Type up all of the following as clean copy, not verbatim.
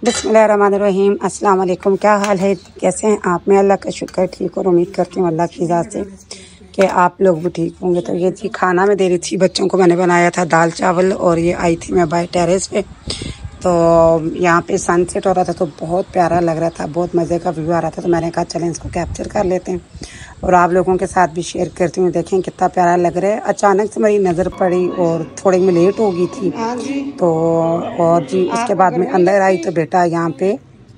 बिस्मिल्लाहिर्रहमानिर्रहीम। अस्सलाम वालेकुम। क्या हाल है, कैसे हैं आप? मैं अल्लाह का शुक्र ठीक और उम्मीद करती हूँ अल्लाह की ज़ात से कि आप लोग भी ठीक होंगे। तो ये थी खाना में दे रही थी बच्चों को, मैंने बनाया था दाल चावल और ये आई थी मैं बाय टेरेस पे। तो यहाँ पे सनसेट हो रहा था तो बहुत प्यारा लग रहा था, बहुत मज़े का व्यू आ रहा था। तो मैंने कहा चलें इसको कैप्चर कर लेते हैं और आप लोगों के साथ भी शेयर करती हूँ। देखें कितना प्यारा लग रहा है। अचानक से मेरी नज़र पड़ी और थोड़ी में लेट हो गई थी तो और जी उसके बाद में अंदर आई तो बेटा यहाँ पे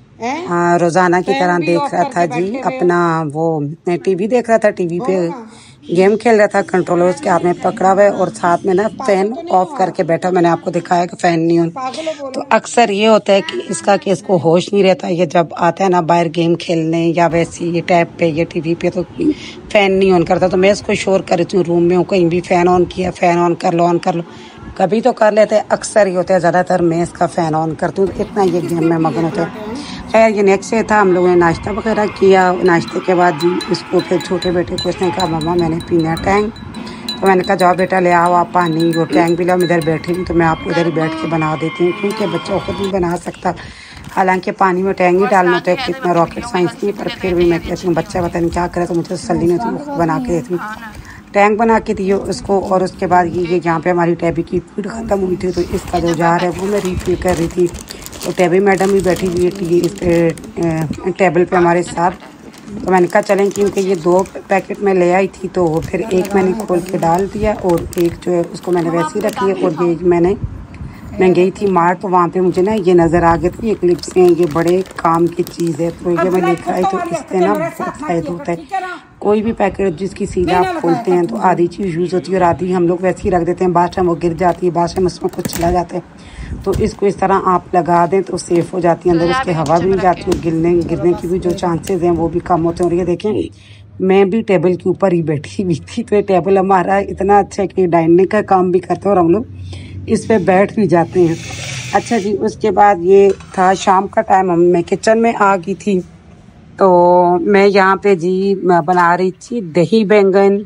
रोज़ाना की तरह देख रहा था जी अपना वो टीवी देख रहा था। टीवी पे गेम खेल रहा था, कंट्रोलर उसके हाथ में पकड़ा हुआ है और साथ में ना फैन ऑफ करके बैठा। मैंने आपको दिखाया कि फैन नहीं ऑन। तो अक्सर ये होता है कि इसको होश नहीं रहता। ये जब आता है ना बाहर गेम खेलने या वैसे ये टैब पे या टीवी पे तो फैन नहीं ऑन करता। तो मैं इसको शोर कर रही हूँ रूम में हूँ, कहीं भी फैन ऑन किया, फैन ऑन कर लो। कभी तो कर लेते हैं, अक्सर ही होता है, ज़्यादातर मैं इसका फ़ैन ऑन करती हूँ। इतना ये गेम में मगन होता है। खैर ये नेक्स्ट डे था, हम लोगों ने नाश्ता वगैरह किया। नाश्ते के बाद जी इसको फिर छोटे बेटे को इसने कहा मम्मा मैंने पीना टैंग। तो मैंने कहा जाओ बेटा ले आओ आप पानी और टैंग भी लाओ। इधर बैठी हूँ तो मैं आपको इधर ही बैठ के बना देती हूँ क्योंकि बच्चा खुद नहीं बना सकता। हालांकि पानी में टैंग ही डालना होता है, इतना रॉकेट साइंस नहीं, पर फिर भी मैं कहती हूँ बच्चा पता नहीं क्या करे तो मुझे तसल्ली नहीं होती, बना के देती हूँ। टैंक बना के दिए उसको और उसके बाद ये यहाँ पे हमारी टैबी की फीड ख़त्म हुई थी तो इसका जो जार है वो मैं रिफिल कर रही थी। तो टैबी मैडम भी बैठी हुई थी इस टेबल पे हमारे साथ। तो मैंने कहा चलें क्योंकि ये 2 पैकेट में ले आई थी तो फिर एक मैंने खोल के डाल दिया और एक जो है उसको मैंने वैसे ही रख लिया। और ये मैं गई थी मार्ट तो वहाँ पे मुझे ना ये नज़र आ गई थी, ये क्लिप्स हैं, ये बड़े काम की चीज़ है। तो ये मैं लेकर आई तो इससे ना बहुत फ़ायदा होता है। कोई भी पैकेट जिसकी सील आप खोलते हैं तो आधी चीज़ यूज़ होती है और आधी हम लोग वैसे ही रख देते हैं। बाद में वो गिर जाती है, बाद में उसमें कुछ चला जाता है। तो इसको इस तरह आप लगा दें तो सेफ़ हो जाती है, अंदर उसके हवा भी नहीं जाती और गिरने की भी जो चांसेस हैं वो भी कम होते हैं। और ये देखें मैं भी टेबल के ऊपर ही बैठी हुई थी। तो ये टेबल हमारा इतना अच्छा है कि डाइनिंग का काम भी करते हैं और हम लोग इस पे बैठ भी जाते हैं। अच्छा जी उसके बाद ये था शाम का टाइम, मैं किचन में आ गई थी। तो मैं यहाँ पे जी बना रही थी दही बैंगन।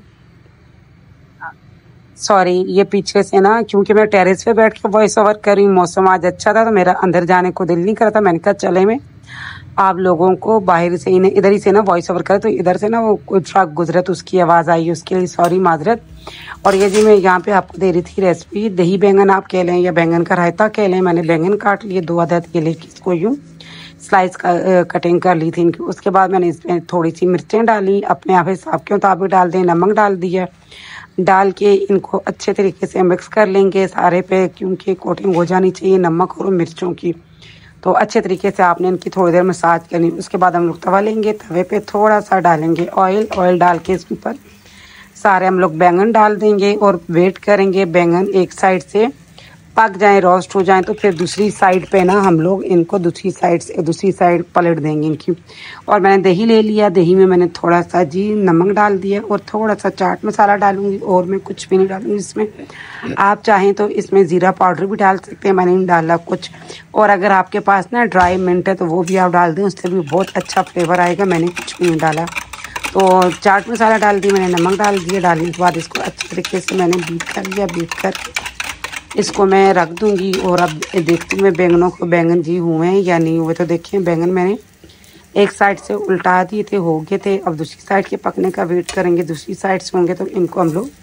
सॉरी ये पीछे से ना क्योंकि मैं टेरेस पे बैठ के वॉइस ओवर कर रही हूँ, मौसम आज अच्छा था तो मेरा अंदर जाने को दिल नहीं कर रहा था। मैंने कहा चले मैं आप लोगों को बाहर से ही इधर ही से ना वॉइस ओवर करे। तो इधर से ना वो कुछ ट्रक गुजरत उसकी आवाज़ आई, उसके लिए सॉरी माजरत। और ये जी मैं यहाँ पे आपको दे रही थी रेसिपी दही बैंगन आप कह लें या बैंगन का रायता कह लें। मैंने बैंगन काट लिए 2 अदद के लिए, इसको यूँ स्लाइस कटिंग कर ली थी इनकी। उसके बाद मैंने इसमें थोड़ी सी मिर्चें डाली, अपने आप हिसाब के मुताबिक डाल दें, नमक डाल दिया। डाल के इनको अच्छे तरीके से मिक्स कर लेंगे सारे पे क्योंकि कोटिंग हो जानी चाहिए नमक और मिर्चों की। तो अच्छे तरीके से आपने इनकी थोड़ी देर मसाज करनी। उसके बाद हम लोग तवा लेंगे, तवे पे थोड़ा सा डालेंगे ऑयल डाल के इसके ऊपर सारे हम लोग बैंगन डाल देंगे और वेट करेंगे बैंगन एक साइड से पक जाएं, रोस्ट हो जाएं। तो फिर दूसरी साइड पे ना हम लोग इनको दूसरी साइड पलट देंगे इनकी। और मैंने दही ले लिया, दही में मैंने थोड़ा सा जी नमक डाल दिया और थोड़ा सा चाट मसाला डालूंगी और मैं कुछ भी नहीं डालूंगी इसमें। आप चाहें तो इसमें ज़ीरा पाउडर भी डाल सकते हैं, मैंने नहीं डाला कुछ। और अगर आपके पास ना ड्राई मिंट है तो वो भी आप डाल दें, उससे भी बहुत अच्छा फ्लेवर आएगा। मैंने कुछ भी नहीं डाला। तो चाट मसाला डाल दिया, मैंने नमक डाल दिया। डालने के बाद इसको अच्छे तरीके से मैंने बीट कर लिया। बीट कर इसको मैं रख दूंगी और अब देखती हूँ मैं बैंगनों को, बैंगन जी हुए हैं या नहीं हुए। तो देखिए बैंगन मैंने एक साइड से उल्टा दिए थे, हो गए थे। अब दूसरी साइड के पकने का वेट करेंगे, दूसरी साइड से होंगे तो इनको हम लोग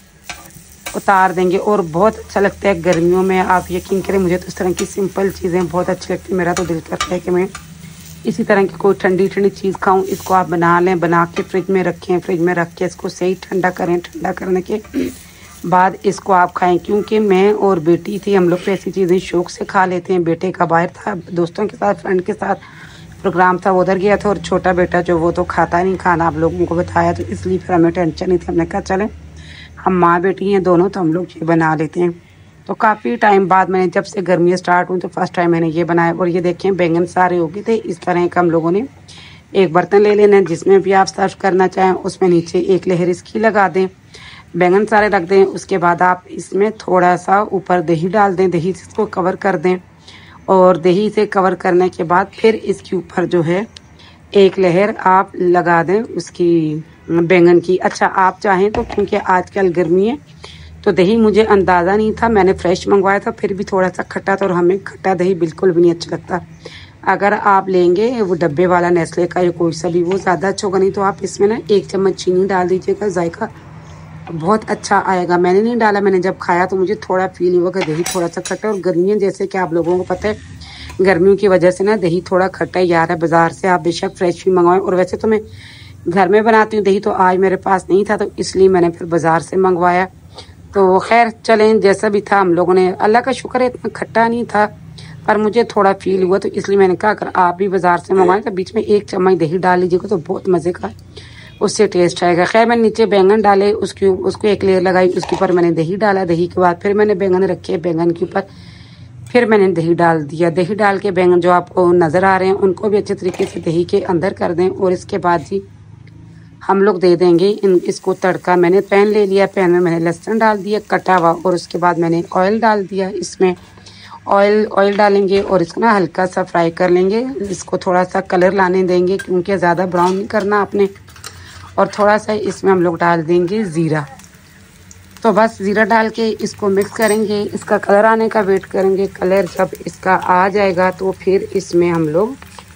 उतार देंगे। और बहुत अच्छा लगता है गर्मियों में, आप यकीन करें मुझे तो इस तरह की सिंपल चीज़ें बहुत अच्छी लगती है। मेरा तो दिल करता है कि मैं इसी तरह की कोई ठंडी चीज़ खाऊं। इसको आप बना लें, बना के फ्रिज में रखें, फ्रिज में रख के इसको सही ठंडा करें। ठंडा करने के बाद इसको आप खाएं क्योंकि मैं और बेटी थी, हम लोग तो ऐसी चीज़ें शौक से खा लेते हैं। बेटे का बाहर था दोस्तों के साथ, फ्रेंड के साथ प्रोग्राम था, उधर गया था। और छोटा बेटा जो वो तो खाता नहीं खाना, आप लोगों को बताया तो इसलिए फिर हमें टेंशन नहीं थी। हमने कहा चलें हम माँ बेटी हैं दोनों तो हम लोग ये बना लेते हैं। तो काफ़ी टाइम बाद मैंने जब से गर्मियाँ स्टार्ट हुई तो फर्स्ट टाइम मैंने ये बनाया। और ये देखें बैंगन सारे हो गए थे। इस तरह का हम लोगों ने एक बर्तन ले लेना है जिसमें भी आप सर्व करना चाहें, उसमें नीचे एक लहर इसकी लगा दें, बैंगन सारे रख दें। उसके बाद आप इसमें थोड़ा सा ऊपर दही डाल दें, दही से इसको कवर कर दें। और दही से कवर करने के बाद फिर इसके ऊपर जो है एक लहर आप लगा दें उसकी बैंगन की। अच्छा आप चाहें तो क्योंकि आजकल गर्मी है तो दही मुझे अंदाज़ा नहीं था, मैंने फ्रेश मंगवाया था, फिर भी थोड़ा सा खट्टा था और हमें खट्टा दही बिल्कुल भी नहीं अच्छा लगता। अगर आप लेंगे वो डब्बे वाला नेस्ले का या कोई सा भी, वो ज़्यादा अच्छा होगा। नहीं तो आप इसमें ना 1 चम्मच चीनी डाल दीजिएगा, जायका बहुत अच्छा आएगा। मैंने नहीं डाला, मैंने जब खाया तो मुझे थोड़ा फील हुआ कि दही थोड़ा सा खट्टा। और गर्मियाँ जैसे कि आप लोगों को पता है, गर्मियों की वजह से ना दही थोड़ा खट्टा ही आ रहा है। बाज़ार से आप बेशक फ्रेश भी मंगवाएं, और वैसे तो मैं घर में बनाती हूँ दही, तो आज मेरे पास नहीं था तो इसलिए मैंने फिर बाज़ार से मंगवाया। तो खैर चलें, जैसा भी था हम लोगों ने, अल्लाह का शुक्र है इतना खट्टा नहीं था, पर मुझे थोड़ा फील हुआ तो इसलिए मैंने कहा अगर आप भी बाज़ार से मंगवाएं तो बीच में 1 चम्मच दही डाल लीजिएगा तो बहुत मज़े का उससे टेस्ट आएगा। खैर मैंने नीचे बैंगन डाले, उसको एक लेयर लगाई, उसके ऊपर मैंने दही डाला। दही के बाद फिर मैंने बैंगन रखे, बैंगन के ऊपर फिर मैंने दही डाल दिया। दही डाल के बैंगन जो आपको नज़र आ रहे हैं उनको भी अच्छे तरीके से दही के अंदर कर दें। और इसके बाद जी हम लोग दे देंगे इसको तड़का। मैंने पैन ले लिया, पैन में मैंने लहसुन डाल दिया कटा हुआ, और उसके बाद मैंने ऑयल डाल दिया। इसमें ऑयल डालेंगे और इसको ना हल्का सा फ्राई कर लेंगे। इसको थोड़ा सा कलर लाने देंगे, क्योंकि ज़्यादा ब्राउन नहीं करना आपने। और थोड़ा सा इसमें हम लोग डाल देंगे ज़ीरा। तो बस ज़ीरा डाल के इसको मिक्स करेंगे, इसका कलर आने का वेट करेंगे। कलर जब इसका आ जाएगा तो फिर इसमें हम लोग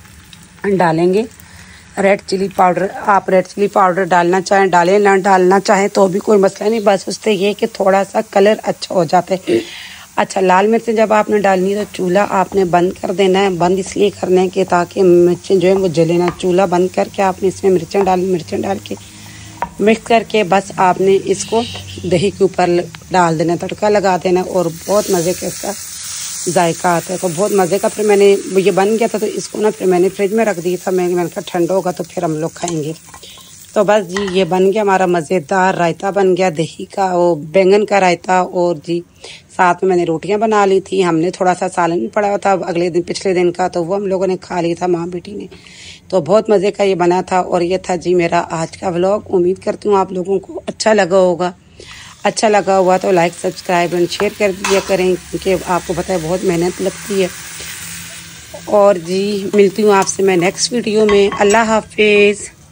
डालेंगे रेड चिली पाउडर। आप रेड चिली पाउडर डालना चाहें डालें, ना डालना चाहें तो भी कोई मसला नहीं। बस उससे ये कि थोड़ा सा कलर अच्छा हो जाता है। अच्छा, लाल मिर्चें जब आपने डालनी है तो चूल्हा आपने बंद कर देना है। बंद इसलिए करना है कि ताकि मिर्चें जो है वो जले ना। चूल्हा बंद करके आपने इसमें मिर्चें डाल के मिक्स करके बस आपने इसको दही के ऊपर डाल देना, तड़का लगा देना, और बहुत मज़े का इसका जायका आता है। तो बहुत मज़े का। फिर मैंने ये बन गया था तो इसको ना फिर मैंने फ्रिज में रख दिया था। मैंने कहा ठंडा होगा तो फिर हम लोग खाएंगे। तो बस जी ये बन गया हमारा मज़ेदार रायता बन गया, दही का, वो बैंगन का रायता। और जी साथ में मैंने रोटियां बना ली थी। हमने थोड़ा सा सालन भी पड़ा था अगले दिन, पिछले दिन का, तो वो हम लोगों ने खा लिया था, माँ बेटी ने। तो बहुत मज़े का ये बना था। और ये था जी मेरा आज का व्लॉग। उम्मीद करती हूँ आप लोगों को अच्छा लगा होगा। अच्छा लगा हुआ तो लाइक सब्सक्राइब एंड शेयर कर दिया करें, क्योंकि आपको पता है बहुत मेहनत लगती है। और जी मिलती हूँ आपसे मैं नेक्स्ट वीडियो में। अल्लाह हाफिज़।